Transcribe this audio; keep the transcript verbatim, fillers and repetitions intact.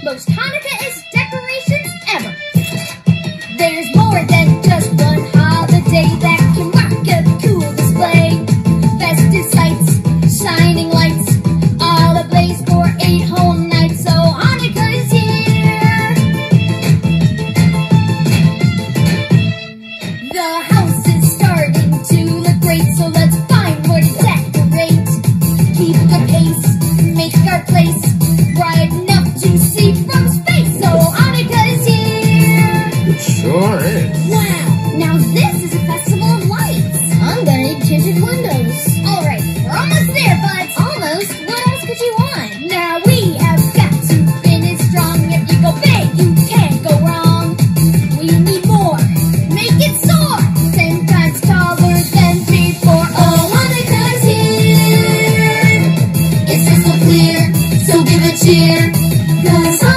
most Hanukkah-ist decorations ever. There's more than just one holiday that can rock a cool display. Festive sights, shining lights, all ablaze for eight whole nights. So Hanukkah is here. The house is starting to look great, so let's find more to decorate. Keep the pace, make our place bright enough to see from space. So Hanukkah is here. It sure is. Wow, now this is a festival of lights. I'm gonna need tinted windows. Alright, we're almost there, buds. Almost? What else could you want? Now we have got to finish strong. If you go big, you can't go wrong. We need more. Make it soar. Ten times taller than before. Oh, Hanukkah's here. It's crystal clear, so give a cheer. 'Cause